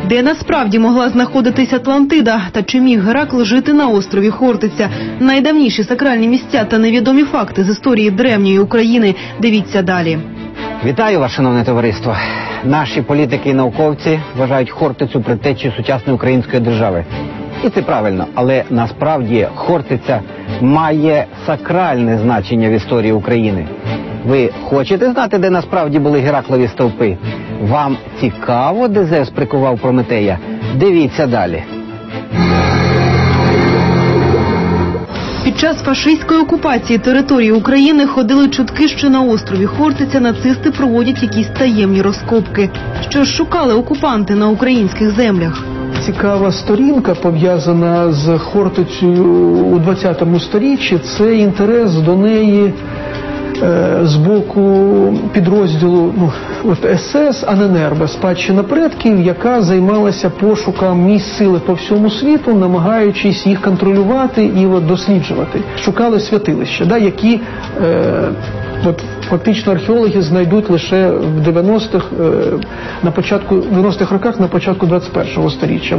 Де насправді могла знаходитись Атлантида? Та чи міг Геракл жити на острові Хортиця? Найдавніші сакральні місця та невідомі факти з історії древньої України. Дивіться далі. Вітаю вас, шановне товариство. Наші політики і науковці вважають Хортицю предтечею сучасної української держави. І це правильно, але насправді Хортиця має сакральне значення в історії України. Ви хочете знати, де насправді були Гераклові стовпи? Вам цікаво, де Зевс прикував Прометея? Дивіться далі. Під час фашистської окупації території України ходили чутки, що на острові Хортиця нацисти проводять якісь таємні розкопки. Що ж шукали окупанти на українських землях? Цікава сторінка, пов'язана з Хортицею у 20 сторіччі, це інтерес до неї з боку підрозділу СС «Аненербе», спадщина предків, яка займалася пошуком місць сили по всьому світу, намагаючись їх контролювати і досліджувати. Шукали святилища, які фактично археологи знайдуть лише в 90-х, на початку 90-х роках, на початку 21-го сторіччя.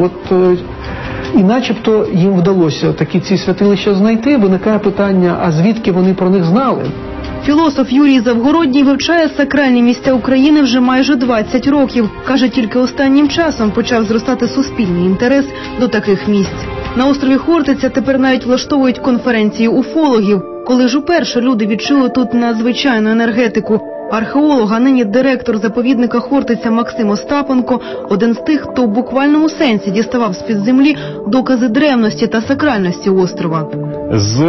І начебто їм вдалося такі ці святилища знайти. Виникає питання, а звідки вони про них знали? Філософ Юрій Завгородній вивчає сакральні місця України вже майже 20 років. Каже, тільки останнім часом почав зростати суспільний інтерес до таких місць. На острові Хортиця тепер навіть влаштовують конференції уфологів. Коли ж уперше люди відчули тут надзвичайну енергетику. Археолог, а нині директор заповідника Хортиця Максим Остапенко – один з тих, хто в буквальному сенсі діставав з-під землі докази древності та сакральності острова. З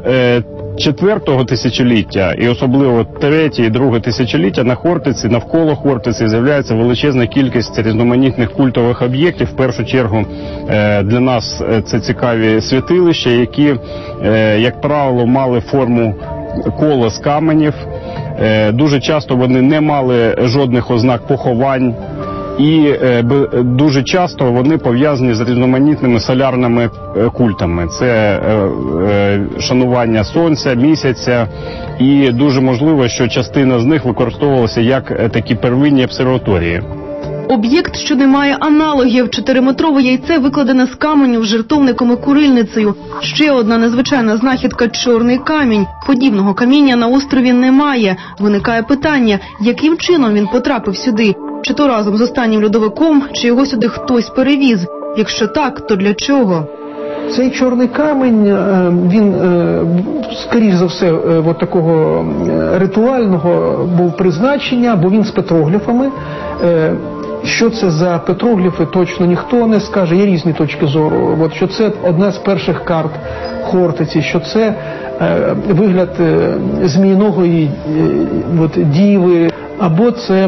4-го тисячоліття і особливо 3-е і 2-е тисячоліття на Хортиці, навколо Хортиці з'являється величезна кількість різноманітних культових об'єктів. В першу чергу для нас це цікаві святилища, які, як правило, мали форму кола з каменів. Дуже часто вони не мали жодних ознак поховань. І дуже часто вони пов'язані з різноманітними солярними культами. Це шанування сонця, місяця, і дуже можливо, що частина з них використовувалася як такі первинні обсерваторії. Об'єкт, що не має аналогів. 4-метрове яйце викладене з каменю, жертовником і курильницею. Ще одна незвичайна знахідка – чорний камінь. Подібного каміння на острові немає. Виникає питання, яким чином він потрапив сюди? Чи то разом з останнім льодовиком, чи його сюди хтось перевіз? Якщо так, то для чого? Цей чорний камінь, він, скоріш за все, такого ритуального був призначення, бо він з петрогліфами. Що це за петрогліфи, точно ніхто не скаже, є різні точки зору. Що це одна з перших карт Хортиці, що це вигляд зміїногої діви, або це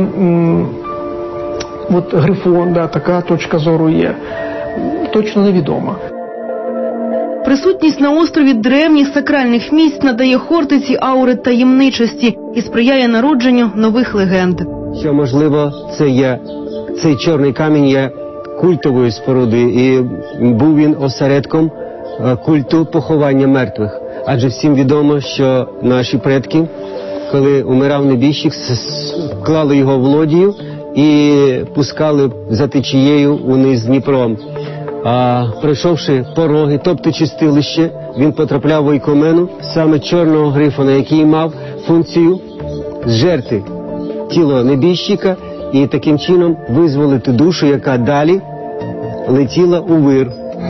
грифон, така точка зору є. Точно невідома. Присутність на острові древніх сакральних місць надає Хортиці аури таємничості і сприяє народженню нових легенд. Що, можливо, цей чорний камінь є культовою спорудою, і був він осередком культу поховання мертвих. Адже всім відомо, що наші предки, коли умирав небіжчик, клали його в лодію і пускали за течією униз Дніпром. А пройшовши пороги, тобто чистилище, він потрапляв в ойкомену саме чорного грифона, який мав функцію зжерти тіло небіжчика і таким чином визволити душу, яка далі летіла у вир.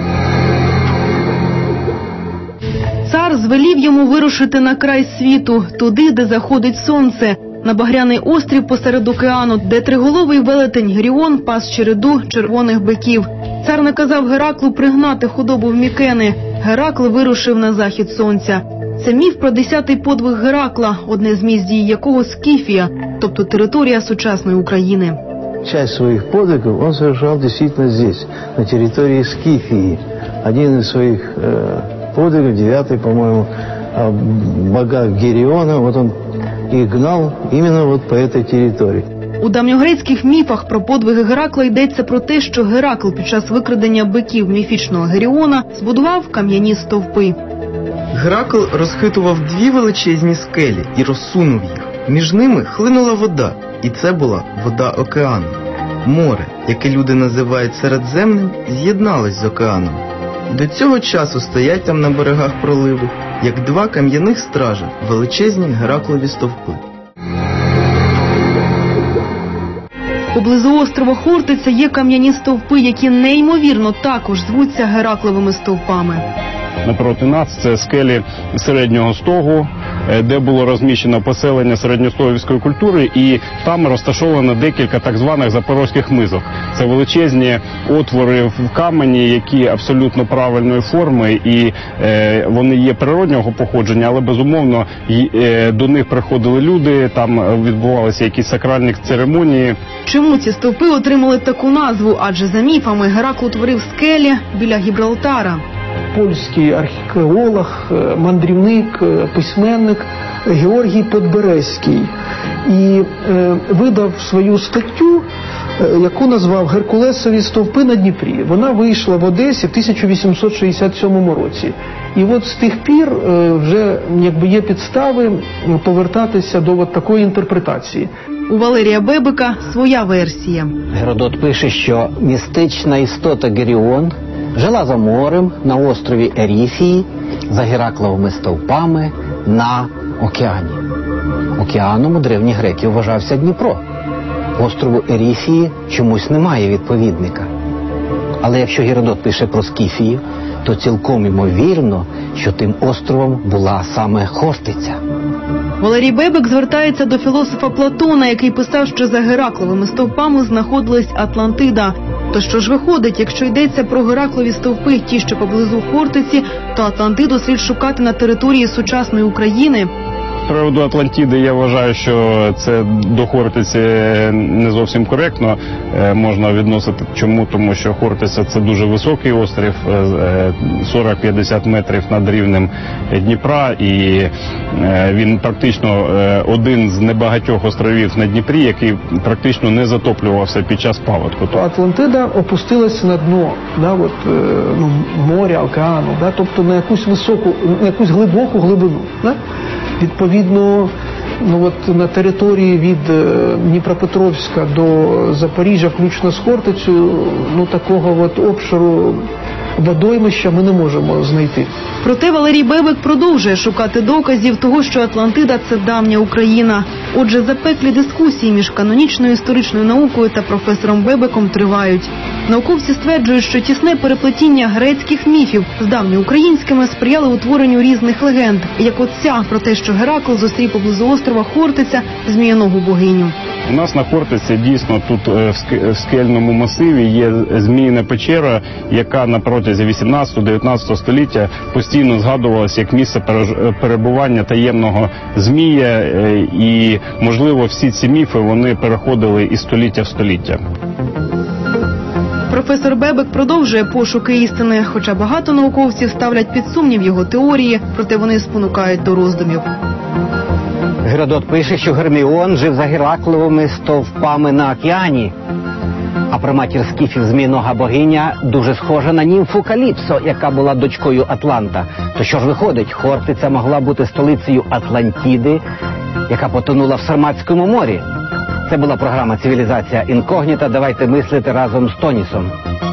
Цар звелів йому вирушити на край світу, туди, де заходить сонце, на багряний острів посеред океану, де триголовий велетень Геріон пас череду червоних биків. Цар наказав Гераклу пригнати худобу в Мікени. Геракл вирушив на захід сонця. Це міф про 10-й подвиг Геракла, одне з місць дії якого – Скіфія, тобто територія сучасної України. Часть своих подвигов он совершал действительно здесь, на территории Скифии. Один из своих подвигов, 9-й, по-моему, бога Геріона, он и гнал именно по этой территории. У давньогрецьких міфах про подвиги Геракла йдеться про те, що Геракл під час викрадення биків міфічного Геріона збудував кам'яні стовпи. Геракл розхитував 2 величезні скелі і розсунув їх. Між ними хлинула вода, і це була вода океану. море, яке люди називають Середземним, з'єдналось з океаном. До цього часу стоять там на берегах проливу, як два кам'яних стража, величезні Гераклові стовпи. Поблизу острова Хортиця є кам'яні стовпи, які неймовірно також звуться Геракловими стовпами. Напроти нас це скелі Середнього Стогу, де було розміщено поселення середньостогівської культури, і там розташовано декілька так званих запорозьких мизок. Це величезні отвори в камені, які абсолютно правильної форми, і вони є природнього походження, але безумовно до них приходили люди, там відбувалися якісь сакральні церемонії. Чому ці стовпи отримали таку назву? Адже за міфами Геракл утворив скелі біля Гібралтара. Польський археолог, мандрівник, письменник Георгій Подберезький і видав свою статтю, яку назвав «Геркулесові стовпи на Дніпрі». Вона вийшла в Одесі в 1867 році. І от з тих пір вже є підстави повертатися до такої інтерпретації. У Валерія Бебека своя версія. Геродот пише, що містична істота Геріон жила за морем на острові Еріфії, за Геракловими стовпами на океані. Океаном у древніх греків вважався Дніпро. Острову Еріфії чомусь немає відповідника. Але якщо Геродот пише про Скіфію, то цілком ймовірно, що тим островом була саме Хортиця. Валерій Бебек звертається до філософа Платона, який писав, що за Геракловими стовпами знаходилась Атлантида. То що ж виходить, якщо йдеться про Гераклові стовпи, ті, що поблизу Хортиці, то Атлантиду слід шукати на території сучасної України? З приводу Атлантиди я вважаю, що це до Хортиці не зовсім коректно можна відносити. Чому? Тому що Хортиця – це дуже високий острів, 40-50 метрів над рівнем Дніпра, і він практично один з небагатьох островів на Дніпрі, який практично не затоплювався під час паводку. Атлантида опустилася на дно моря, океану, тобто на якусь високу, на якусь глибоку глибину. Відповідно, на території від Дніпропетровська до Запоріжжя, включно з Хортицею, такого обширу водоймища ми не можемо знайти. Проте Валерій Бебек продовжує шукати доказів того, що Атлантида – це давня Україна. Отже, запеклі дискусії між канонічною історичною наукою та професором Бебеком тривають. Науковці стверджують, що тісне переплетіння грецьких міфів з давньоукраїнськими сприяло утворенню різних легенд, як от ця про те, що Геракл зустрів поблизу острова Хортиця зміяногу богиню. У нас на Хортиці дійсно тут в скельному масиві є Зміїна печера, яка на протязі 18-19 століття постійно згадувалася як місце перебування таємного змія, і, можливо, всі ці міфи вони переходили із століття в століття. Професор Бебек продовжує пошуки істини, хоча багато науковців ставлять під сумнів його теорії, проте вони спонукають до роздумів. Геродот пише, що Герміон жив за Геракловими стовпами на океані. А праматір скіфів зміїнога богиня дуже схожа на німфу Каліпсо, яка була дочкою Атланта. То що ж виходить, Хортиця могла бути столицею Атлантиди, яка потонула в Сарматському морі. Це була програма «Цивілізація інкогніта». Давайте мислити разом з Тонісом.